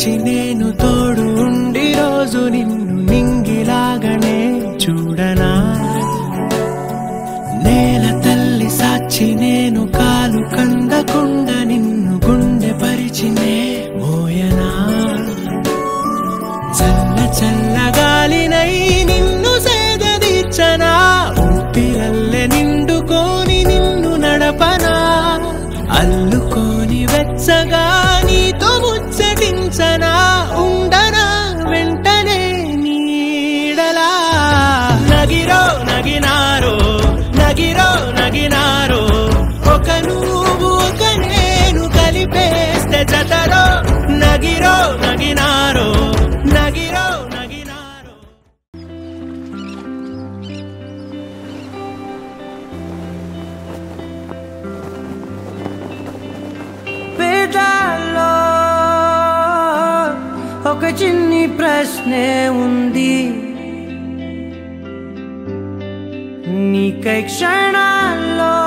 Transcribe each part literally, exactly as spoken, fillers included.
సాచి నేను తోడు ఉండి రోజు నిన్ను నింగిలాగనే చూడనా నేల తల్లి సాచి నేను కాలు కందకుండా నిన్ను గుండె పరిచినే మోయనా చల్ల చల్ల గాలినై నిన్ను సేదదీర్చనా ఊపిరల్లె నిండుకోని నిన్ను నడపనా అల్లుకోని వెచ్చగా నీతో ముచ్చటించనా ఉండనా వెంటనే నీడలా నగిరో నగినారో నగిరో నగినారో ఒక నువ్వు ఒక నేను కలిపేస్తే జతరో నగిరో నగినారో నగిరో నగినారో పేదాల్లో ఒక చిన్ని ప్రశ్నే ఉంది నీకై క్షణాల్లో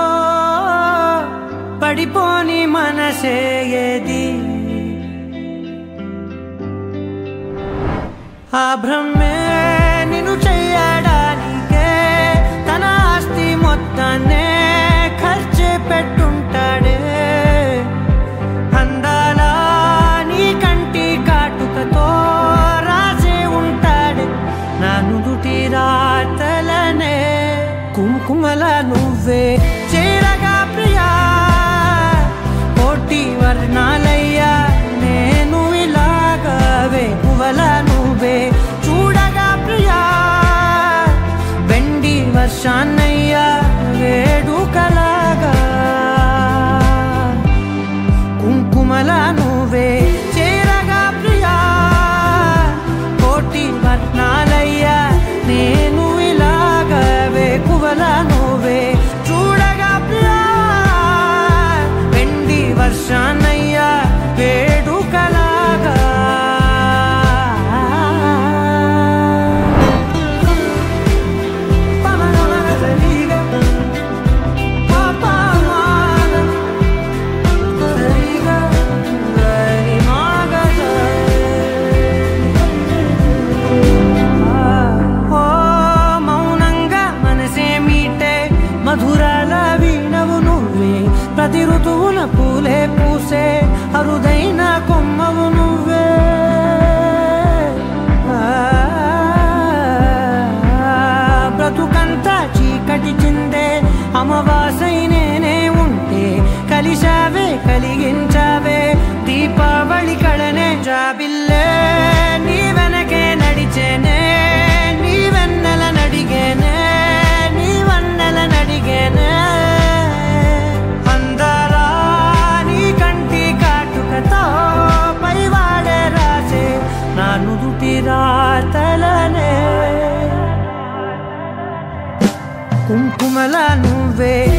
పడిపోని మనసే ఏది ఆ భ్రమే నిన్ను చెయ్యడానికే తన ఆస్తి మొత్తాన్నే ఖర్చు పెట్టుంటాడే అందాల నీ కంటి కాటుకతో రాసే ఉంటాడే నా నుదుటి రాతలనే కుంకుమల నువ్వే చేరగా ప్రియా కోటి వర్ణాలయ్యా నేను ఇలాగవే పువ్వల నువ్వే చూడగా ప్రియా వెండి వర్షాన్నయ్యా వేడుకలాగా కుంకుమల నువ్వే చేరగా ప్రియా కోటి వర్ణాలయ్యా నేను ఇలాగవే పువ్వల నువ్వే చూడగా ప్రియా వెండి వర్షాన్నయ్యా వేడుకలాగా మధురాల వీణవు నువ్వే ప్రతి ఋతువున పూలే పూసే అరుదైన కొమ్మవు నువ్వే బ్రతుకంతా చీకటి చిందే అమవాసై నేనే ఉంటే కలిశావే కలిగించావే దీపావళి కళనే జాబిల్లే నీ వెనకే నడిచేనే నీ వెన్నెల నడిగేనే అందరా నీ కంటి కాటుకతో పైవాడే రాసే నా నుదుటి రాతలనే కుంకుమల నువ్వే